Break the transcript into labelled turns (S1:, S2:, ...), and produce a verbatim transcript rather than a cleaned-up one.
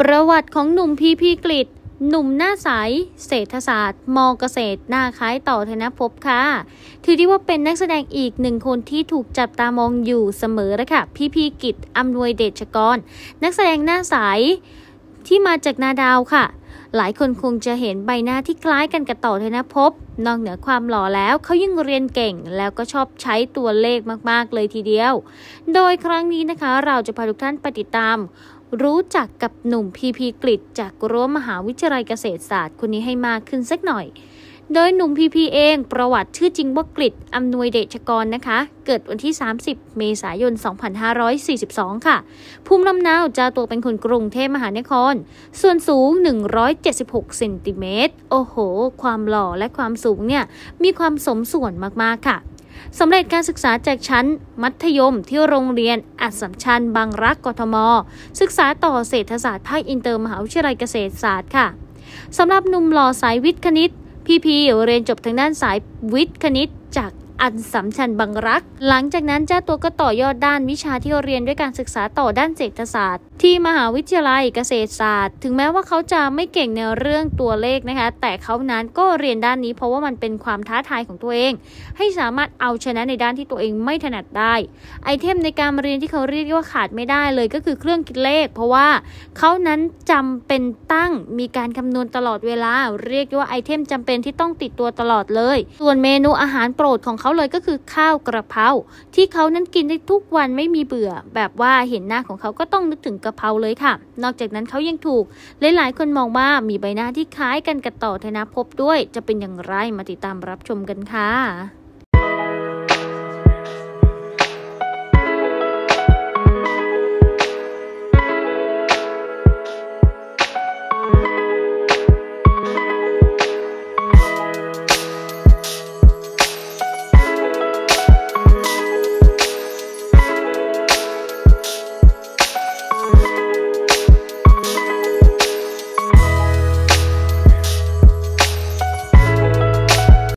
S1: ประวัติของหนุ่มพีพีกฤษหนุ่มหน้าใสเศรษฐศาสตร์มอเกษตรหน้าคล้ายต่อธนภพค่ะถือได้ว่าเป็นนักแสดงอีกหนึ่งคนที่ถูกจับตามองอยู่เสมอแล้วค่ะพีพีกฤษอำนวยเดชกรนักแสดงหน้าใสที่มาจากนาดาวค่ะหลายคนคงจะเห็นใบหน้าที่คล้ายกันกับต่อธนภพนอกเหนือความหล่อแล้วเขายังเรียนเก่งแล้วก็ชอบใช้ตัวเลขมากๆเลยทีเดียวโดยครั้งนี้นะคะเราจะพาทุกท่านไปติดตามรู้จักกับหนุ่มพีพีกฤษจากรั้วมหาวิทยาลัยเกษตรศาสตร์คนนี้ให้มากขึ้นสักหน่อยโดยหนุ่มพีพีเองประวัติชื่อจริงว่ากฤษอำนวยเดชกรนะคะเกิดวันที่สามสิบเมษายนสองพันห้าร้อยสี่สิบสองค่ะภูมิลำเนาเจ้าตัวเป็นคนกรุงเทพมหานครส่วนสูงหนึ่งร้อยเจ็ดสิบหกเซนติเมตรโอ้โหความหล่อและความสูงเนี่ยมีความสมส่วนมากๆค่ะสำเร็จการศึกษาจากชั้นมัธยมที่โรงเรียนอัสสัมชัญบางรักกทมศึกษาต่อเศรษฐศาสตร์ภาคอินเตอร์มหาวิทยาลัยเกษตรศาสตร์ค่ะสำหรับหนุ่มหล่อสายวิทย์คณิตพีพีเรียนจบทางด้านสายวิทย์คณิตจากอัสสัมชัญบางรักหลังจากนั้นเจ้าตัวก็ต่อยอดด้านวิชาที่เรียนด้วยการศึกษาต่อด้านเศรษฐศาสตร์ที่มหาวิทยาลัยเกษตรศาสตร์ถึงแม้ว่าเขาจะไม่เก่งในเรื่องตัวเลขนะคะแต่เขานั้นก็เรียนด้านนี้เพราะว่ามันเป็นความท้าทายของตัวเองให้สามารถเอาชนะในด้านที่ตัวเองไม่ถนัดได้ไอเทมในการเรียนที่เขาเรียกว่าขาดไม่ได้เลยก็คือเครื่องคิดเลขเพราะว่าเขานั้นจำเป็นตั้งมีการคำนวณตลอดเวลาเรียกว่าไอเทมจำเป็นที่ต้องติดตัวตลอดเลยส่วนเมนูอาหารโปรดของเขาเลยก็คือข้าวกระเพราที่เขานั้นกินได้ทุกวันไม่มีเบื่อแบบว่าเห็นหน้าของเขาก็ต้องนึกถึงกะเพราเลยค่ะนอกจากนั้นเขายังถูกหลายๆคนมองว่ามีใบหน้าที่คล้ายกันกับต่อธนภพด้วยจะเป็นอย่างไรมาติดตามรับชมกันค่ะ